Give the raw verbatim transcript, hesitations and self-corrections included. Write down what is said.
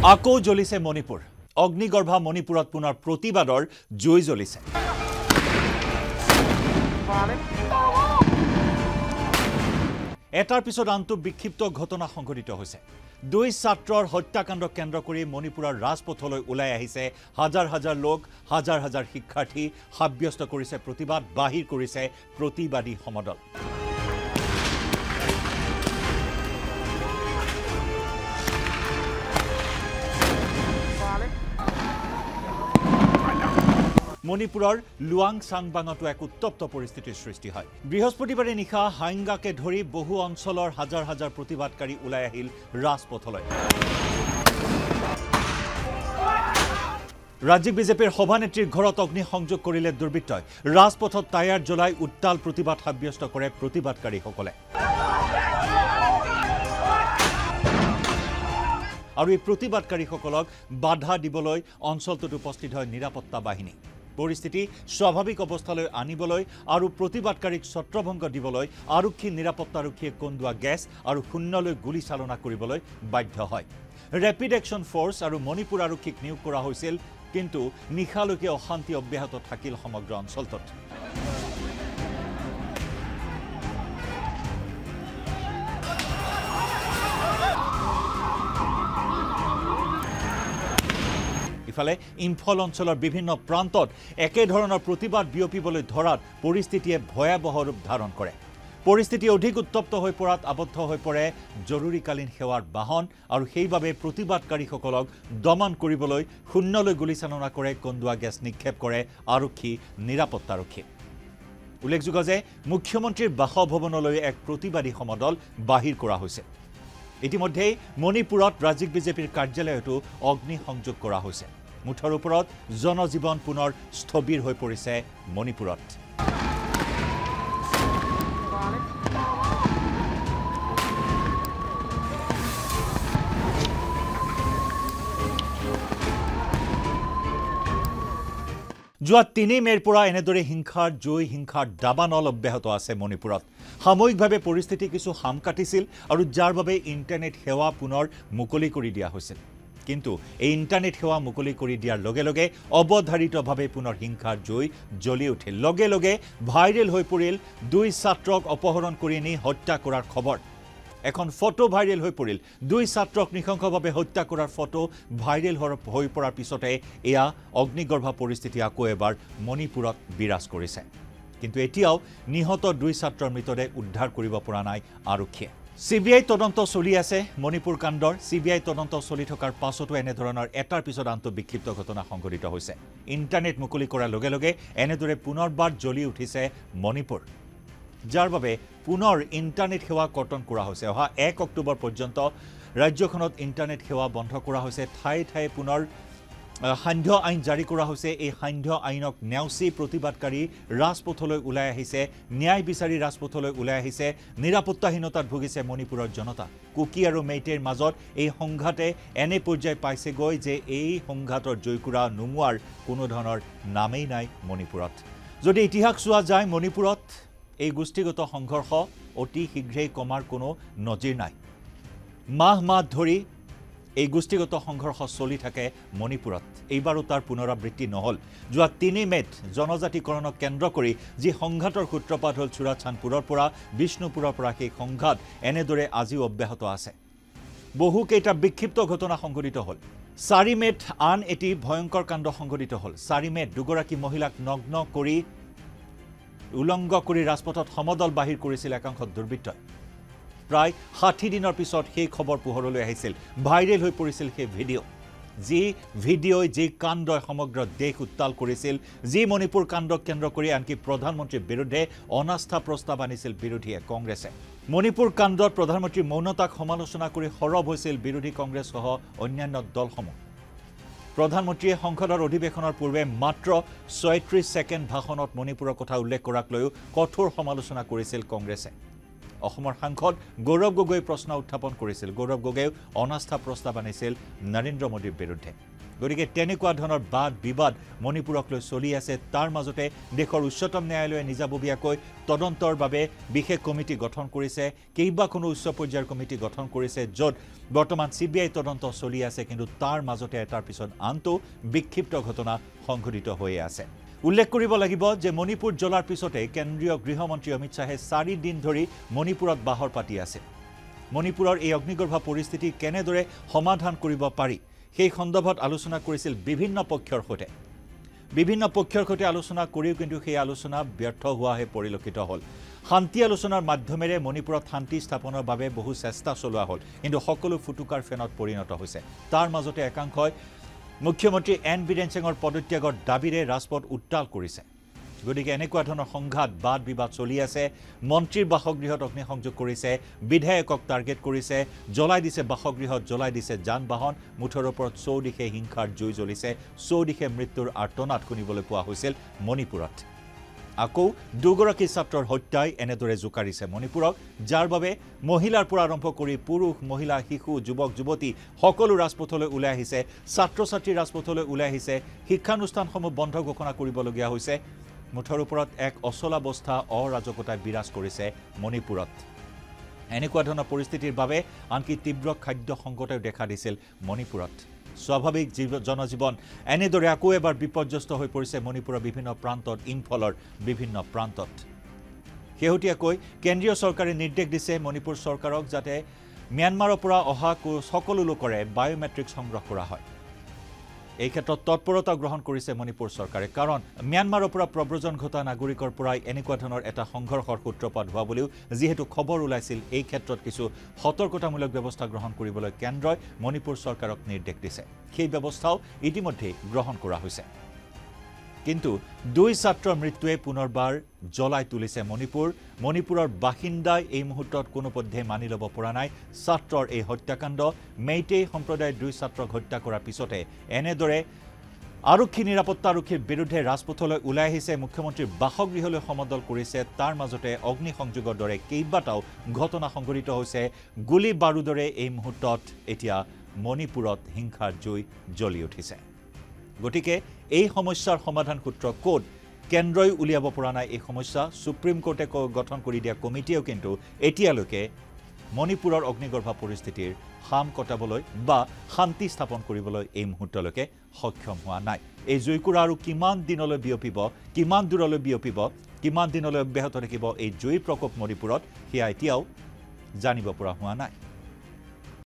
আকৌ জ্বলিছে মণিপুৰ অগ্নিগৰ্ভা মণিপুৰত পুনৰ প্ৰতিবাদৰ জুই জ্বলিছে এটাৰ পিছত আনটো বিক্ষিপ্ত ঘটনা সংঘটিত হৈছে দুই ছাত্ৰৰ হত্যাকাণ্ড কেন্দ্ৰ কৰি মণিপুৰৰ ৰাজপথলৈ ওলাই আহিছে হাজাৰ হাজাৰ লোক হাজাৰ হাজাৰ শিক্ষাৰ্থী সাব্যস্ত কৰিছে প্ৰতিবাদ বাহিৰ কৰিছে প্ৰতিবাদী সমদল মণিপুৰৰ লুৱাং চাংবাঙতো এক উত্তপ্ত পৰিস্থিতিৰ সৃষ্টি হয় বৃহস্পতিবাৰে নিশা হাইংগাকে ধৰি বহু অঞ্চলৰ হাজাৰ হাজাৰ প্ৰতিবাদকাৰী ওলাই আহিল ৰাজপথলৈ ৰাজ্যিক বিজেপিৰ সভানেত্ৰীৰ ঘৰত অগ্নি সংযোগ কৰিলে দুৰ্বৃত্তই ৰাজপথত টায়াৰ জ্বলাই উত্তাল প্ৰতিবাদ সাব্যস্ত কৰে প্ৰতিবাদকাৰীসকলে আৰু এই প্ৰতিবাদকাৰীসকলক বাধা দিবলৈ অঞ্চলটোত উপস্থিত হয় নিৰাপত্তা বাহিনী পৰিস্থিতি স্বাভাৱিক অৱস্থালৈ আনিবলৈ আৰু প্ৰতিবাদকাৰীক ছত্ৰভংগ দিবলৈ আৰক্ষী নিৰাপত্তাৰক্ষীয়ে কন্দুৱা গেছ আৰু শূন্যলৈ গুলী চালনা কৰিবলৈ বাধ্য হয় ৰেপিড একশ্যন ফ'ৰ্চ আৰু মণিপুৰ আৰক্ষীক নিয়োগ কৰা হৈছিল কিন্তু নিশালৈকে অশান্তি অব্যাহত থাকিল সমগ্ৰ অঞ্চলটোত ইফালে ইম্ফল অঞ্চলৰ বিভিন্ন প্ৰান্তত একে ধৰণৰ প্ৰতিবাদ বিয়পিবলৈ ধৰাত পৰিস্থিতিয়ে ভয়াবহ ৰূপ ধাৰণ কৰে পৰিস্থিতি অধিক উত্তপ্ত হৈ পৰাত আবদ্ধ হৈ পৰে জৰুৰীকালীন সেৱাৰ বাহন আৰু সেইবাবে প্ৰতিবাদকাৰীসকলক দমন কৰিবলৈ শূন্যলৈ গুলীচালনা কৰে কন্দুৱা গেছ নিক্ষেপ কৰে আৰক্ষী নিৰাপত্তাৰক্ষী উল্লেখযোগ্য যে মুখ্যমন্ত্ৰীৰ বাসভৱনলৈ এক প্ৰতিবাদী সমদল বাহিৰ কৰা হৈছে ইতিমধ্যে মণিপুৰত ৰাজ্যিক বিজেপিৰ কাৰ্যালয়তো অগ্নি সংযোগ কৰা হৈছে মুঠৰ ওপৰত জনজীৱন পুনৰ স্থবিৰ হৈ পৰিছে মণিপুৰত যোৱা তিনি মেৰ পৰা এনেদৰে হিংসাৰ জুই হিংসাৰ দাবানল অব্যাহত আছে মণিপুৰত সাময়িকভাৱে পৰিস্থিতি কিছু হাম কাটিছিল আৰু যাৰ বাবে ইণ্টাৰনেট সেৱা পুনৰ মুকলি কৰি দিয়া হৈছিল কিন্তু এই ইণ্টাৰনেট সেৱা মুকলি কৰি দিয়াৰ লগে লগে অৱধাৰিতভাৱে পুনৰ হিংসাৰ জুই জ্বলি উঠিল লগে লগে ভাইৰেল হৈ পৰিল দুই ছাত্ৰক অপহৰণ কৰি নি হত্যা কৰাৰ খবৰ এখন ফটো ভাইৰেল হৈ পৰিল দুই ছাত্ৰক নিশংসভাৱে হত্যা কৰাৰ ফটো ভাইৰেল হৈ পৰাৰ পিছতে এয়া অগ্নিগৰ্ভা পৰিস্থিতি আকৌ এবাৰ মণিপুৰত বিৰাজ কৰিছে কিন্তু এতিয়াও নিহত দুই ছাত্ৰৰ মৃতদেহ উদ্ধাৰ কৰিব পৰা নাই আৰক্ষীয়ে সিবিআই তদন্ত চলি আছে মণিপুৰ কাণ্ডৰ সিবিআই তদন্ত চলি থকাৰ পাছতো এনে ধৰণৰ এটাৰ পিছত আনটো বিক্ষিপ্ত ঘটনা সংঘটিত হৈছে ইণ্টাৰনেট মুকলি কৰাৰ লগে লগে এনেদৰে পুনৰবাৰ জ্বলি উঠিছে মণিপুৰ যাৰ বাবে পুনৰ ইণ্টাৰনেট সেৱা কৰ্তন কৰা হৈছে অহা এক অক্টোবৰ পৰ্যন্ত ৰাজ্যখনত ইণ্টাৰনেট সেৱা বন্ধ কৰা হৈছে ঠাই ঠাই পুনৰ সান্ধ্য আইন জাৰি কৰা হৈছে এই সান্ধ্য আইনক নেওচি প্ৰতিবাদকাৰী ৰাজপথলৈ ওলাই আহিছে ন্যায় বিচাৰি ৰাজপথলৈ ওলাই আহিছে নিৰাপত্তাহীনতাত ভুগিছে মণিপুৰৰ জনতা কুকি আৰু মেইটেৰ মাজত এই সংঘাতে এনে পৰ্যায় পাইছেগৈ যে এই সংঘাতৰ জয়কুৰা নুমুৱাৰ কোনো ধৰণৰ নামেই নাই মণিপুৰত যদি ইতিহাস চোৱা যায় মণিপুৰত এই গোষ্ঠীগত সংঘৰ্ষ অতি শীঘ্ৰেই কমাৰ কোনো নজিৰ নাই মাহ মাহ ধৰি এই গোষ্ঠীগত সংঘৰ্ষ চলি থাকে মণিপুৰত এইবাৰো তাৰ পুনৰাবৃত্তি নহল যোৱা তিনি মেত জনজাতিকৰণক কেন্দ্ৰ কৰি যি সংঘাতৰ সূত্ৰপাত হ'ল চুৰাচানপুৰৰ পৰা বিষ্ণুপুৰৰ পৰা সেই সংঘাত এনেদৰে আজিও অব্যাহত আছে বহু কেইটা বিক্ষিপ্ত ঘটনা সংঘটিত হ'ল চাৰি মেত আন এটি ভয়ংকৰ কাণ্ড সংঘটিত হ'ল চাৰি মেত দুগৰাকী মহিলাক নগ্ন কৰি উলংগ কৰি ৰাজপথত সমদল বাহিৰ কৰিছিল একাংশ দুৰ্বৃত্তই প্ৰায় ষাঠি দিনৰ পিছত সেই খবৰ পোহৰলৈ আহিছিল ভাইৰেল হৈ পৰিছিল সেই ভিডিঅ' যি ভিডিঅ'ই যি কাণ্ডই সমগ্ৰ দেশ উত্তাল কৰিছিল যি মণিপুৰ কাণ্ডক কেন্দ্ৰ কৰি আনকি প্ৰধানমন্ত্ৰীৰ বিৰুদ্ধে অনাস্থা প্ৰস্তাৱ আনিছিল বিৰোধীয়ে কংগ্ৰেছে মণিপুৰ কাণ্ডত প্ৰধানমন্ত্ৰীৰ মৌনতাক সমালোচনা কৰি সৰব হৈছিল বিৰোধী কংগ্ৰেছ সহ অন্যান্য দলসমূহ প্ৰধানমন্ত্ৰীয়ে সংসদৰ অধিৱেশনৰ পূৰ্বে মাত্ৰ ছয়ত্ৰিশ ছেকেণ্ড ভাষণত মণিপুৰৰ কথা উল্লেখ কৰাক লৈও কঠোৰ সমালোচনা কৰিছিল কংগ্ৰেছে অসমৰ সাংসদ গৌৰৱ গগৈ প্ৰশ্ন উত্থাপন কৰিছিল গৌৰৱ গগৈয়ে অনাস্থা প্ৰস্তাৱ আনিছিল নৰেন্দ্ৰ মোদীৰ বিৰুদ্ধে গতিকে তেনেকুৱা ধৰণৰ বাদ বিবাদ মণিপুৰক লৈ চলি আছে তাৰ মাজতে দেশৰ উচ্চতম ন্যায়ালয়ে নিজাববীয়াকৈ তদন্তৰ বাবে বিশেষ কমিটি গঠন কৰিছে কেইবাখনো উচ্চ পৰ্যায়ৰ কমিটি গঠন কৰিছে য'ত বৰ্তমান সিবিআই তদন্ত চলি আছে কিন্তু তাৰ মাজতে এটাৰ পিছত আনটো বিক্ষিপ্ত ঘটনা সংঘটিত হৈ আছে উল্লেখ কৰিব লাগিব যে মণিপুৰ জ্বলাৰ পিছতে কেন্দ্ৰীয় গৃহমন্ত্ৰী অমিত শাহে চাৰি দিন ধৰি মণিপুৰত বাহৰ পাতি আছে মণিপুৰৰ এই অগ্নিগৰ্ভ পৰিস্থিতি কেনেদৰে সমাধান কৰিব পাৰি সেই সন্দৰ্ভত আলোচনা কৰিছিল বিভিন্ন পক্ষৰ সৈতে বিভিন্ন পক্ষৰ সৈতে আলোচনা কৰিও কিন্তু সেই আলোচনা ব্যৰ্থ হোৱাহে পৰিলক্ষিত হ'ল শান্তি আলোচনাৰ মাধ্যমেৰে মণিপুৰত শান্তি স্থাপনৰ বাবে বহু চেষ্টা চলোৱা হ'ল কিন্তু সকলো ফুটুকাৰ ফেনত পৰিণত হৈছে তাৰ মাজতে একাংশই মুখ্যমন্ত্ৰী এন বীৰেন সিঙৰ পদত্যাগৰ দাবীৰে ৰাজপথ উত্তাল কৰিছে গতিকে এনেকুৱা ধৰণৰ সংঘাত বাদ বিবাদ চলি আছে মন্ত্ৰীৰ বাসগৃহত অগ্নিসংযোগ কৰিছে বিধায়কক টাৰ্গেট কৰিছে জ্বলাই দিছে বাসগৃহত জ্বলাই দিছে যান বাহন মুঠৰ ওপৰত চৌদিশে হিংসাৰ জুই জ্বলিছে চৌদিশে মৃত্যুৰ আৰ্তনাদ শুনিবলৈ পোৱা হৈছিল মণিপুৰত আকৌ দুগৰাকী ছাত্ৰৰ হত্যাই এনেদৰে জোকাৰিছে মণিপুৰক যাৰ বাবে মহিলাৰ পৰা আৰম্ভ কৰি পুৰুষ মহিলা শিশু যুৱক যুৱতী সকলো ৰাজপথলৈ ওলাই আহিছে ছাত্ৰ ছাত্ৰী ৰাজপথলৈ ওলাই আহিছে শিক্ষানুষ্ঠানসমূহ বন্ধ ঘোষণা কৰিবলগীয়া হৈছে মুঠৰ ওপৰত এক অচলাৱস্থা অৰাজকতা বিৰাজ কৰিছে মণিপুৰত এনেকুৱা ধৰণৰ পৰিস্থিতিৰ বাবে আনকি তীব্ৰ খাদ্য সংকটেও দেখা দিছিল মণিপুৰত স্বাভাৱিক জনজীৱন এনেদৰে আকৌ এবাৰ বিপৰ্যস্ত হৈ পৰিছে মণিপুৰৰ বিভিন্ন প্ৰান্তত ইম্ফলৰ বিভিন্ন প্ৰান্তত শেহতীয়াকৈ কেন্দ্ৰীয় চৰকাৰে নিৰ্দেশ দিছে মণিপুৰ চৰকাৰক যাতে ম্যানমাৰৰ পৰা অহা সকলো লোকৰে বায়োমেট্ৰিক সংগ্ৰহ কৰা হয় এই ক্ষেত্ৰত তৎপৰতা গ্ৰহণ কৰিছে মণিপুৰ চৰকাৰে কাৰণ ম্যানমাৰৰ পৰা প্ৰব্ৰজন ঘটা নাগৰিকৰ পৰাই এনেকুৱা ধৰণৰ এটা সংঘৰ্ষৰ সূত্ৰপাত হোৱা বুলিও যিহেতু খবৰ ওলাইছিল এই ক্ষেত্ৰত কিছু সতৰ্কতামূলক ব্যৱস্থা গ্ৰহণ কৰিবলৈ কেন্দ্ৰই মণিপুৰ চৰকাৰক নিৰ্দেশ দিছে সেই ব্যৱস্থাও ইতিমধ্যে গ্ৰহণ কৰা হৈছে কিন্তু দুই ছাত্ৰৰ মৃত্যুৱে পুনৰবাৰ জ্বলাই তুলিছে মণিপুৰ মণিপুৰৰ বাসিন্দাই এই মুহূৰ্তত কোনো পধ্যে মানি ল'ব পৰা নাই ছাত্ৰৰ এই হত্যাকাণ্ড মেইটেই সম্প্ৰদায়ৰ দুই ছাত্ৰক হত্যা কৰাৰ পিছতে এনেদৰে আৰক্ষী নিৰাপত্তা আৰক্ষীৰ বিৰুদ্ধে ৰাজপথলৈ ওলাই আহিছে মুখ্যমন্ত্ৰীৰ বাসগৃহলৈ সমদল কৰিছে তাৰ মাজতে অগ্নিসংযোগৰ দৰে কেইবাটাও ঘটনা সংঘটিত হৈছে গুলী বাৰুদৰে এই মুহূৰ্তত এতিয়া মণিপুৰত হিংসাৰ জুই জ্বলি উঠিছে গতিকে এই সমস্যাৰ সমাধান সূত্ৰ কোড কেন্দ্ৰই উলিয়াব পৰা নাই এই সমস্যা সুপ্ৰিম কোৰ্টে গঠন কৰি দিয়া কমিটিয়েও কিন্তু এতিয়ালৈকে মণিপুৰৰ অগ্নিগৰ্ভ পৰিস্থিতিৰ হাম কটাবলৈ বা শান্তি স্থাপন কৰিবলৈ এই মুহূৰ্তলৈকে সক্ষম হোৱা নাই এই জুইকুৰা আৰু কিমান দিনলৈ বিয়পিব কিমান দূৰলৈ বিয়পিব কিমান দিনলৈ অব্যাহত থাকিব এই জুইৰ প্ৰকোপ মণিপুৰত সেয়া এতিয়াও জানিব পৰা হোৱা নাই